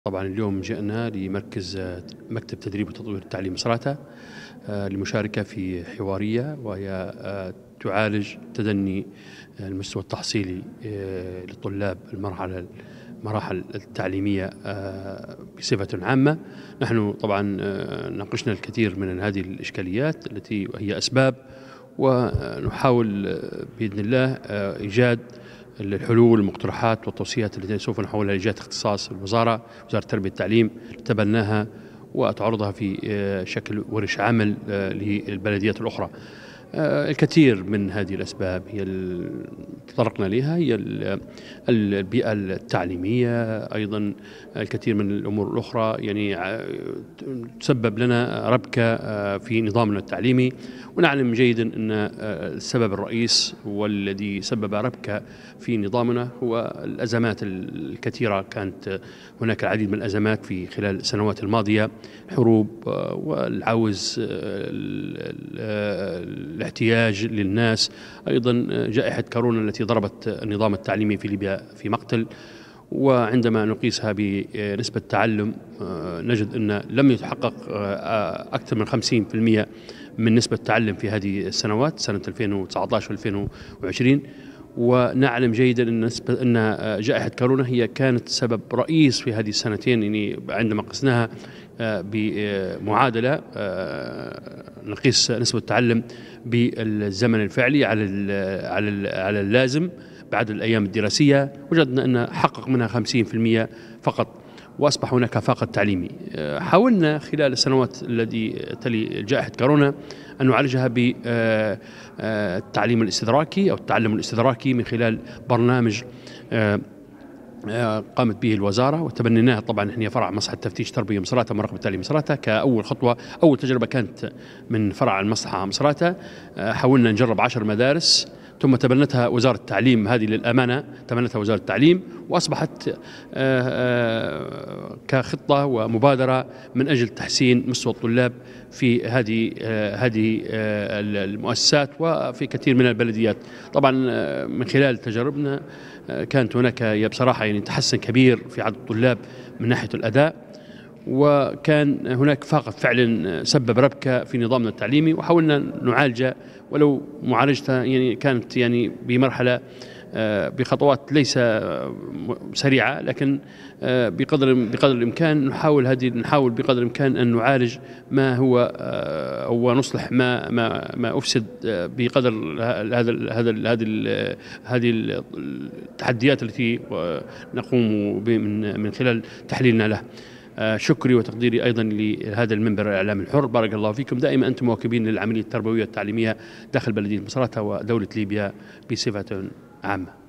طبعا اليوم جئنا لمركز مكتب تدريب وتطوير التعليم مصراتة للمشاركة في حوارية وهي تعالج تدني المستوى التحصيلي لطلاب المراحل التعليمية بصفة عامة. نحن طبعا ناقشنا الكثير من هذه الإشكاليات التي هي أسباب، ونحاول بإذن الله إيجاد الحلول والمقترحات والتوصيات التي سوف نحولها لجهة اختصاص الوزارة، وزارة التربية والتعليم، تتبناها وتعرضها في شكل ورش عمل للبلديات الأخرى. الكثير من هذه الأسباب هي تطرقنا لها، هي البيئة التعليمية، أيضا الكثير من الأمور الأخرى يعني تسبب لنا ربكة في نظامنا التعليمي. ونعلم جيدا أن السبب الرئيس والذي سبب ربكة في نظامنا هو الأزمات الكثيرة. كانت هناك العديد من الأزمات في خلال السنوات الماضية، حروب والعوز، الاحتياج للناس، أيضا جائحة كورونا التي ضربت النظام التعليمي في ليبيا في مقتل. وعندما نقيسها بنسبة تعلم نجد أن لم يتحقق أكثر من 50% من نسبة التعلم في هذه السنوات، سنة 2019 و2020. ونعلم جيدا أن جائحة كورونا هي كانت سبب رئيس في هذه السنتين، يعني عندما قسناها بمعادلة نقيس نسبة التعلم بالزمن الفعلي على اللازم بعد الأيام الدراسية، وجدنا أن حقق منها 50% فقط، وأصبح هناك فاقد تعليمي. حاولنا خلال السنوات التي تلي جائحة كورونا أن نعالجها بالتعليم الاستدراكي أو التعلم الاستدراكي من خلال برنامج قامت به الوزارة وتبنيناها. طبعا هي فرع مصلحة تفتيش تربية مصراتة ومراقبة التعليم مصراتة كأول خطوة. أول تجربة كانت من فرع المصلحة مصراتة، حاولنا نجرب 10 مدارس، ثم تبنتها وزارة التعليم. هذه للأمانة تبنتها وزارة التعليم، وأصبحت كخطة ومبادرة من أجل تحسين مستوى الطلاب في هذه المؤسسات وفي كثير من البلديات. طبعا من خلال تجاربنا كانت هناك بصراحة يعني تحسن كبير في عدد الطلاب من ناحية الأداء، وكان هناك فاقد فعلا سبب ربكة في نظامنا التعليمي، وحاولنا نعالجه، ولو معالجتها يعني كانت يعني بمرحلة بخطوات ليس سريعة، لكن بقدر الإمكان نحاول بقدر الإمكان أن نعالج ما هو ونصلح ما أفسد بقدر هذه التحديات التي نقوم من خلال تحليلنا له. شكري وتقديري أيضا لهذا المنبر الإعلامي الحر. بارك الله فيكم. دائما أنتم مواكبين للعملية التربوية التعليمية داخل بلدية مصراتة ودولة ليبيا بصفة عامة.